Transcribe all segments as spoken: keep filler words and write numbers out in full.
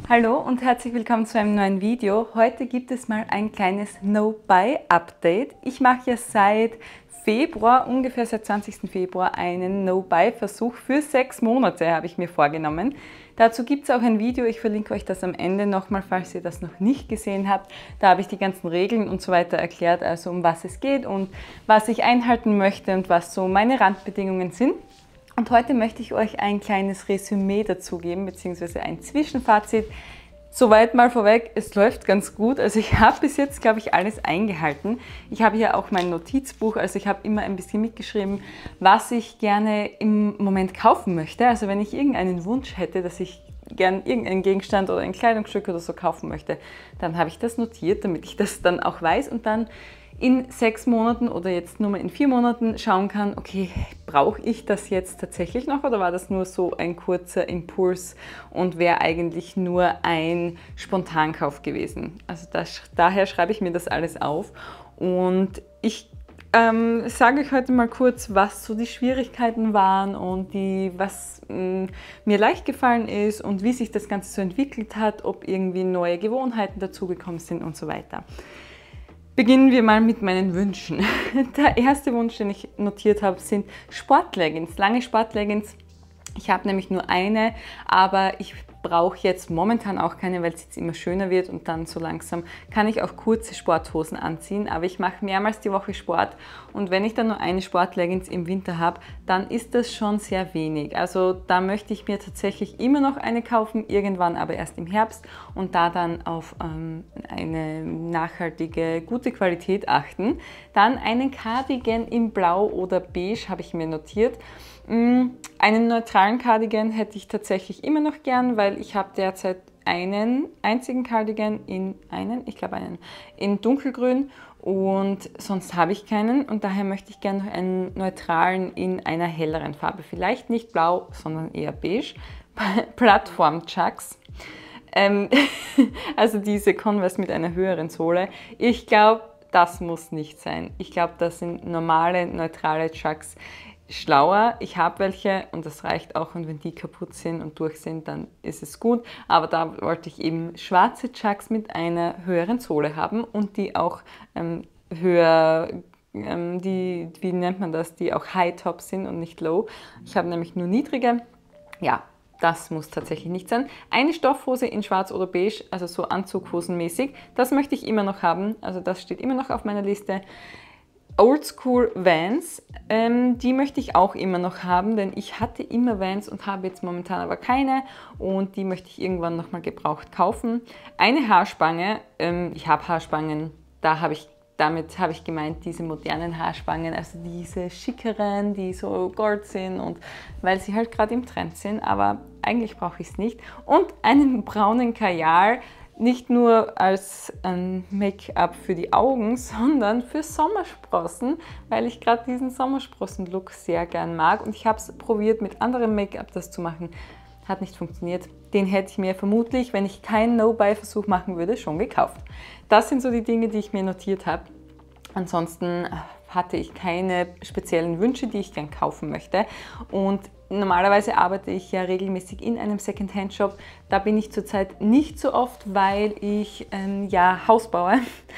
Hallo und herzlich willkommen zu einem neuen Video. Heute gibt es mal ein kleines No-Buy-Update. Ich mache ja seit Februar, ungefähr seit zwanzigsten Februar, einen No-Buy-Versuch für sechs Monate, habe ich mir vorgenommen. Dazu gibt es auch ein Video, ich verlinke euch das am Ende nochmal, falls ihr das noch nicht gesehen habt. Da habe ich die ganzen Regeln und so weiter erklärt, also um was es geht und was ich einhalten möchte und was so meine Randbedingungen sind. Und heute möchte ich euch ein kleines Resümee dazu geben, beziehungsweise ein Zwischenfazit. Soweit mal vorweg, es läuft ganz gut. Also ich habe bis jetzt, glaube ich, alles eingehalten. Ich habe hier auch mein Notizbuch, also ich habe immer ein bisschen mitgeschrieben, was ich gerne im Moment kaufen möchte. Also wenn ich irgendeinen Wunsch hätte, dass ich gerne irgendeinen Gegenstand oder ein Kleidungsstück oder so kaufen möchte, dann habe ich das notiert, damit ich das dann auch weiß und dann in sechs Monaten oder jetzt nur mal in vier Monaten schauen kann, okay, brauche ich das jetzt tatsächlich noch oder war das nur so ein kurzer Impuls und wäre eigentlich nur ein Spontankauf gewesen. Also das, daher schreibe ich mir das alles auf und ich ähm, sage euch heute mal kurz, was so die Schwierigkeiten waren und die, was mh, mir leicht gefallen ist und wie sich das Ganze so entwickelt hat, ob irgendwie neue Gewohnheiten dazugekommen sind und so weiter. Beginnen wir mal mit meinen Wünschen. Der erste Wunsch, den ich notiert habe, sind Sportleggings, lange Sportleggings. Ich habe nämlich nur eine, aber ich brauche jetzt momentan auch keine, weil es jetzt immer schöner wird und dann so langsam kann ich auch kurze Sporthosen anziehen. Aber ich mache mehrmals die Woche Sport und wenn ich dann nur eine Sportleggings im Winter habe, dann ist das schon sehr wenig. Also da möchte ich mir tatsächlich immer noch eine kaufen, irgendwann aber erst im Herbst und da dann auf ähm, eine nachhaltige, gute Qualität achten. Dann einen Cardigan in Blau oder Beige habe ich mir notiert. Einen neutralen Cardigan hätte ich tatsächlich immer noch gern, weil ich habe derzeit einen einzigen Cardigan in einen, ich glaube einen, in dunkelgrün und sonst habe ich keinen und daher möchte ich gerne noch einen neutralen in einer helleren Farbe. Vielleicht nicht blau, sondern eher beige. Plattform-Chucks. Ähm, also diese Converse mit einer höheren Sohle. Ich glaube, das muss nicht sein. Ich glaube, das sind normale, neutrale Chucks schlauer. Ich habe welche und das reicht auch und wenn die kaputt sind und durch sind, dann ist es gut. Aber da wollte ich eben schwarze Chucks mit einer höheren Sohle haben und die auch ähm, höher, ähm, die, wie nennt man das, die auch High-Top sind und nicht Low. Ich habe nämlich nur niedrige. Ja, das muss tatsächlich nicht sein. Eine Stoffhose in schwarz oder beige, also so Anzughosenmäßig, das möchte ich immer noch haben. Also das steht immer noch auf meiner Liste. Oldschool Vans, ähm, die möchte ich auch immer noch haben, denn ich hatte immer Vans und habe jetzt momentan aber keine und die möchte ich irgendwann nochmal gebraucht kaufen. Eine Haarspange, ähm, ich habe Haarspangen, da habe ich, damit habe ich gemeint, diese modernen Haarspangen, also diese schickeren, die so gold sind und weil sie halt gerade im Trend sind, aber eigentlich brauche ich es nicht. Und einen braunen Kajal, nicht nur als ein Make-up für die Augen, sondern für Sommersprossen, weil ich gerade diesen Sommersprossen-Look sehr gern mag. Und ich habe es probiert, mit anderem Make-up das zu machen. Hat nicht funktioniert. Den hätte ich mir vermutlich, wenn ich keinen No-Buy-Versuch machen würde, schon gekauft. Das sind so die Dinge, die ich mir notiert habe. Ansonsten hatte ich keine speziellen Wünsche, die ich gern kaufen möchte. Und normalerweise arbeite ich ja regelmäßig in einem Secondhand-Shop. Da bin ich zurzeit nicht so oft, weil ich ähm, ja Haus baue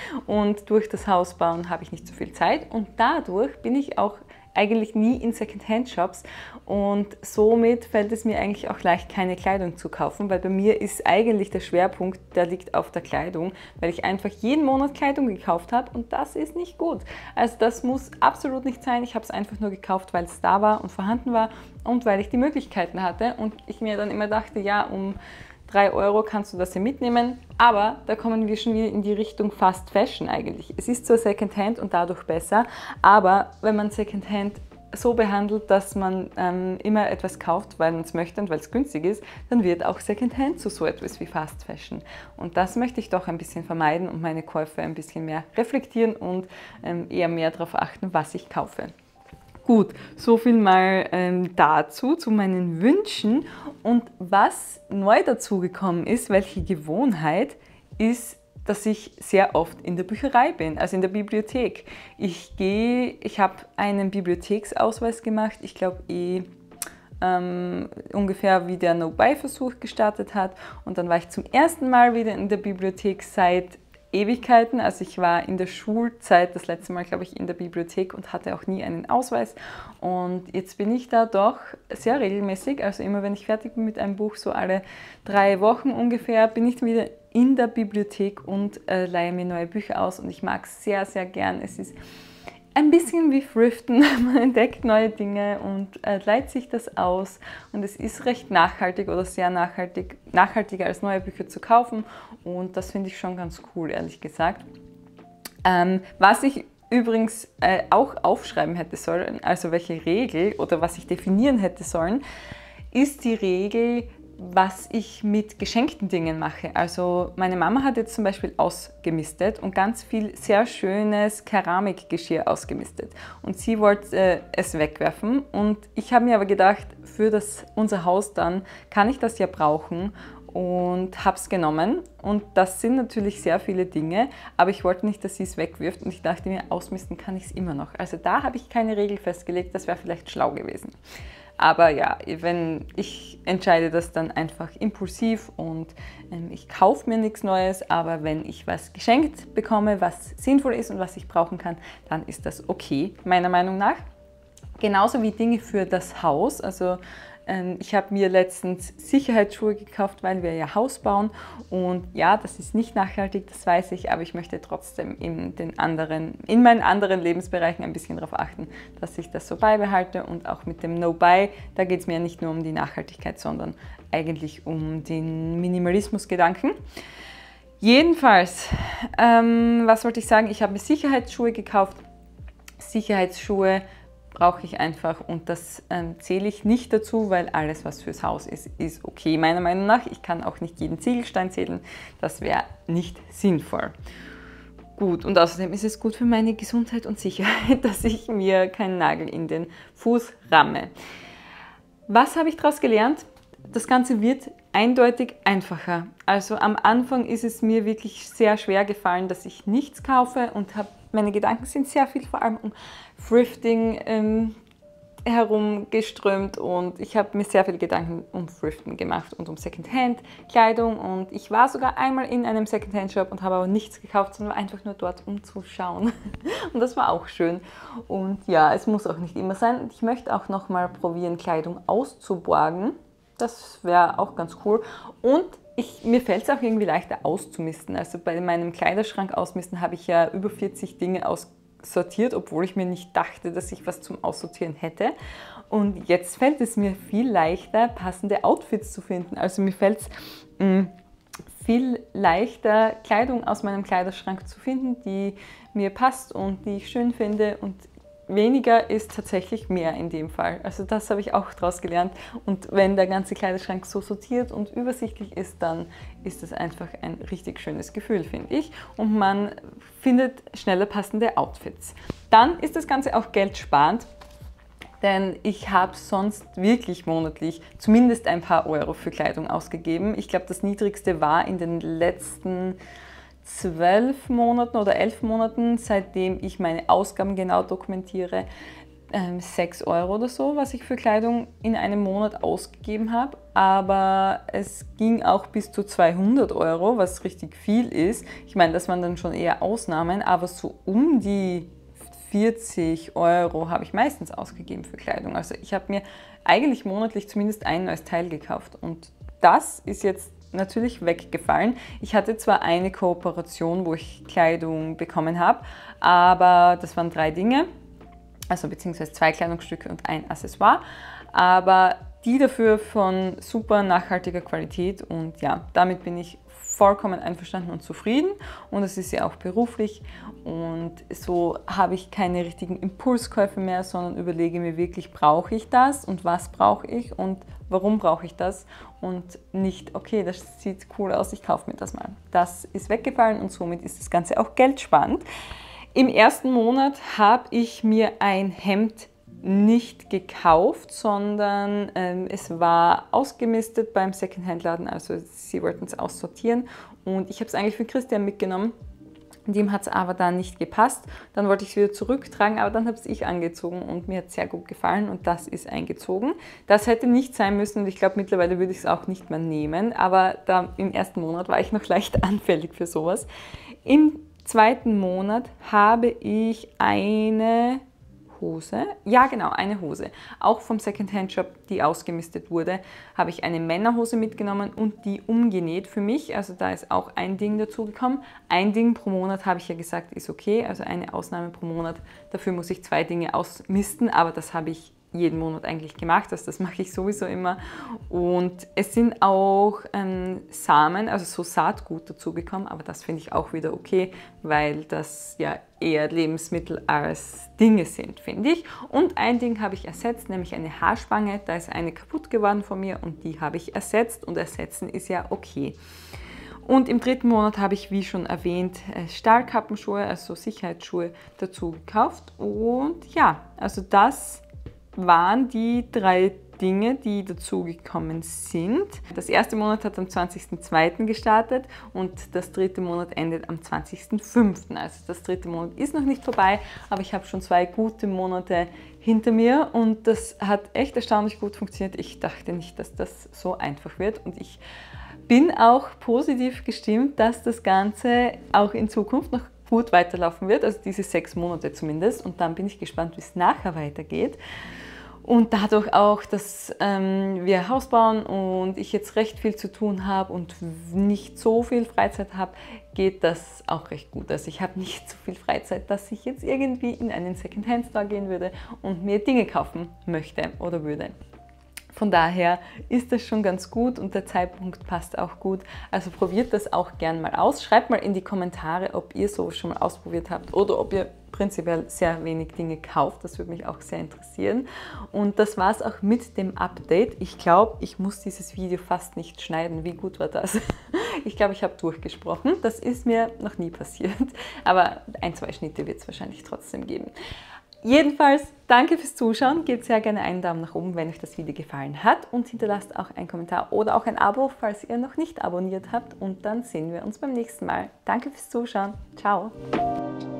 und durch das Hausbauen habe ich nicht so viel Zeit und dadurch bin ich auch eigentlich nie in Secondhand-Shops und somit fällt es mir eigentlich auch leicht, keine Kleidung zu kaufen, weil bei mir ist eigentlich der Schwerpunkt, der liegt auf der Kleidung, weil ich einfach jeden Monat Kleidung gekauft habe und das ist nicht gut. Also das muss absolut nicht sein. Ich habe es einfach nur gekauft, weil es da war und vorhanden war und weil ich die Möglichkeiten hatte und ich mir dann immer dachte, ja, um drei Euro kannst du das hier mitnehmen, aber da kommen wir schon wieder in die Richtung Fast Fashion eigentlich. Es ist zwar Secondhand und dadurch besser, aber wenn man Secondhand so behandelt, dass man ähm, immer etwas kauft, weil man es möchte und weil es günstig ist, dann wird auch Secondhand zu so etwas wie Fast Fashion. Und das möchte ich doch ein bisschen vermeiden und meine Käufe ein bisschen mehr reflektieren und ähm, eher mehr darauf achten, was ich kaufe. Gut, so viel mal ähm, dazu, zu meinen Wünschen. Und was neu dazugekommen ist, welche Gewohnheit, ist, dass ich sehr oft in der Bücherei bin, also in der Bibliothek. Ich gehe, ich habe einen Bibliotheksausweis gemacht, ich glaube eh ähm, ungefähr wie der No-Buy-Versuch gestartet hat. Und dann war ich zum ersten Mal wieder in der Bibliothek seit Ewigkeiten. Also ich war in der Schulzeit das letzte Mal, glaube ich, in der Bibliothek und hatte auch nie einen Ausweis. Und jetzt bin ich da doch sehr regelmäßig, also immer wenn ich fertig bin mit einem Buch, so alle drei Wochen ungefähr, bin ich wieder in der Bibliothek und äh, leihe mir neue Bücher aus. Und ich mag es sehr, sehr gern. Es ist ein bisschen wie Thriften, man entdeckt neue Dinge und äh, leiht sich das aus und es ist recht nachhaltig oder sehr nachhaltig, nachhaltiger als neue Bücher zu kaufen und das finde ich schon ganz cool, ehrlich gesagt. Ähm, was ich übrigens äh, auch aufschreiben hätte sollen, also welche Regel oder was ich definieren hätte sollen, ist die Regel, was ich mit geschenkten Dingen mache. Also meine Mama hat jetzt zum Beispiel ausgemistet und ganz viel sehr schönes Keramikgeschirr ausgemistet. Und sie wollte äh, es wegwerfen und ich habe mir aber gedacht, für das, unser Haus dann kann ich das ja brauchen und habe es genommen. Und das sind natürlich sehr viele Dinge, aber ich wollte nicht, dass sie es wegwirft und ich dachte mir, ausmisten kann ich es immer noch. Also da habe ich keine Regel festgelegt, das wäre vielleicht schlau gewesen. Aber ja, wenn ich entscheide das dann einfach impulsiv und ähm, ich kaufe mir nichts Neues, aber wenn ich was geschenkt bekomme, was sinnvoll ist und was ich brauchen kann, dann ist das okay, meiner Meinung nach. Genauso wie Dinge für das Haus, also ähm, ich habe mir letztens Sicherheitsschuhe gekauft, weil wir ja Haus bauen und ja, das ist nicht nachhaltig, das weiß ich, aber ich möchte trotzdem in, den anderen, in meinen anderen Lebensbereichen ein bisschen darauf achten, dass ich das so beibehalte und auch mit dem No-Buy, da geht es mir nicht nur um die Nachhaltigkeit, sondern eigentlich um den Minimalismus-Gedanken. Jedenfalls, ähm, was wollte ich sagen, ich habe mir Sicherheitsschuhe gekauft, Sicherheitsschuhe brauche ich einfach und das ähm, zähle ich nicht dazu, weil alles, was fürs Haus ist, ist okay, meiner Meinung nach. Ich kann auch nicht jeden Ziegelstein zählen, das wäre nicht sinnvoll. Gut, und außerdem ist es gut für meine Gesundheit und Sicherheit, dass ich mir keinen Nagel in den Fuß ramme. Was habe ich daraus gelernt? Das Ganze wird eindeutig einfacher. Also am Anfang ist es mir wirklich sehr schwer gefallen, dass ich nichts kaufe und habe meine Gedanken sind sehr viel vor allem um Thrifting ähm, herumgeströmt und ich habe mir sehr viele Gedanken um Thriften gemacht und um Secondhand-Kleidung und ich war sogar einmal in einem Secondhand-Shop und habe aber nichts gekauft, sondern war einfach nur dort, um zu schauen und das war auch schön und ja, es muss auch nicht immer sein und ich möchte auch noch mal probieren, Kleidung auszuborgen, das wäre auch ganz cool und Ich, mir fällt es auch irgendwie leichter auszumisten. Also bei meinem Kleiderschrank ausmisten habe ich ja über vierzig Dinge aussortiert, obwohl ich mir nicht dachte, dass ich was zum Aussortieren hätte. Und jetzt fällt es mir viel leichter, passende Outfits zu finden. Also mir fällt es mh, viel leichter, Kleidung aus meinem Kleiderschrank zu finden, die mir passt und die ich schön finde. Und weniger ist tatsächlich mehr in dem Fall. Also das habe ich auch daraus gelernt. Und wenn der ganze Kleiderschrank so sortiert und übersichtlich ist, dann ist das einfach ein richtig schönes Gefühl, finde ich. Und man findet schneller passende Outfits. Dann ist das Ganze auch geldsparend, denn ich habe sonst wirklich monatlich zumindest ein paar Euro für Kleidung ausgegeben. Ich glaube, das Niedrigste war in den letzten zwölf Monaten oder elf Monaten, seitdem ich meine Ausgaben genau dokumentiere, ähm, sechs Euro oder so, was ich für Kleidung in einem Monat ausgegeben habe. Aber es ging auch bis zu zweihundert Euro, was richtig viel ist. Ich meine, das waren dann schon eher Ausnahmen, aber so um die vierzig Euro habe ich meistens ausgegeben für Kleidung. Also ich habe mir eigentlich monatlich zumindest ein neues Teil gekauft und das ist jetzt natürlich weggefallen. Ich hatte zwar eine Kooperation, wo ich Kleidung bekommen habe, aber das waren drei Dinge, also beziehungsweise zwei Kleidungsstücke und ein Accessoire, aber die dafür von super nachhaltiger Qualität und ja, damit bin ich vollkommen einverstanden und zufrieden und es ist ja auch beruflich und so habe ich keine richtigen Impulskäufe mehr, sondern überlege mir wirklich, brauche ich das und was brauche ich und warum brauche ich das und nicht, okay, das sieht cool aus, ich kaufe mir das mal. Das ist weggefallen und somit ist das Ganze auch geldsparend. Im ersten Monat habe ich mir ein Hemd nicht gekauft, sondern ähm, es war ausgemistet beim Secondhand-Laden, also sie wollten es aussortieren und ich habe es eigentlich für Christian mitgenommen Dem hat es aber dann nicht gepasst. Dann wollte ich es wieder zurücktragen, aber dann habe es ich angezogen und mir hat es sehr gut gefallen und das ist eingezogen. Das hätte nicht sein müssen und ich glaube, mittlerweile würde ich es auch nicht mehr nehmen, aber da im ersten Monat war ich noch leicht anfällig für sowas. Im zweiten Monat habe ich eine Hose, ja genau, eine Hose, auch vom Secondhand-Shop, die ausgemistet wurde, habe ich eine Männerhose mitgenommen und die umgenäht für mich, also da ist auch ein Ding dazu gekommen. Ein Ding pro Monat, habe ich ja gesagt, ist okay, also eine Ausnahme pro Monat, dafür muss ich zwei Dinge ausmisten, aber das habe ich jeden Monat eigentlich gemacht, also das mache ich sowieso immer. Und es sind auch ähm, Samen, also so Saatgut dazugekommen, aber das finde ich auch wieder okay, weil das ja eher Lebensmittel als Dinge sind, finde ich. Und ein Ding habe ich ersetzt, nämlich eine Haarspange, da ist eine kaputt geworden von mir und die habe ich ersetzt und ersetzen ist ja okay. Und im dritten Monat habe ich, wie schon erwähnt, Stahlkappenschuhe, also Sicherheitsschuhe dazu gekauft. Und ja, also das waren die drei Dinge, die dazugekommen sind. Das erste Monat hat am zwanzigsten zweiten gestartet und das dritte Monat endet am zwanzigsten fünften Also das dritte Monat ist noch nicht vorbei, aber ich habe schon zwei gute Monate hinter mir und das hat echt erstaunlich gut funktioniert. Ich dachte nicht, dass das so einfach wird und ich bin auch positiv gestimmt, dass das Ganze auch in Zukunft noch gut weiterlaufen wird, also diese sechs Monate zumindest und dann bin ich gespannt, wie es nachher weitergeht. Und dadurch auch, dass ähm, wir Haus bauen und ich jetzt recht viel zu tun habe und nicht so viel Freizeit habe, geht das auch recht gut. Also ich habe nicht so viel Freizeit, dass ich jetzt irgendwie in einen Secondhand-Store gehen würde und mir Dinge kaufen möchte oder würde. Von daher ist das schon ganz gut und der Zeitpunkt passt auch gut. Also probiert das auch gern mal aus. Schreibt mal in die Kommentare, ob ihr so schon mal ausprobiert habt oder ob ihr prinzipiell sehr wenig Dinge kauft. Das würde mich auch sehr interessieren. Und das war es auch mit dem Update. Ich glaube, ich muss dieses Video fast nicht schneiden. Wie gut war das? Ich glaube, ich habe durchgesprochen. Das ist mir noch nie passiert. Aber ein, zwei Schnitte wird es wahrscheinlich trotzdem geben. Jedenfalls, danke fürs Zuschauen, gebt sehr gerne einen Daumen nach oben, wenn euch das Video gefallen hat und hinterlasst auch einen Kommentar oder auch ein Abo, falls ihr noch nicht abonniert habt und dann sehen wir uns beim nächsten Mal. Danke fürs Zuschauen, ciao!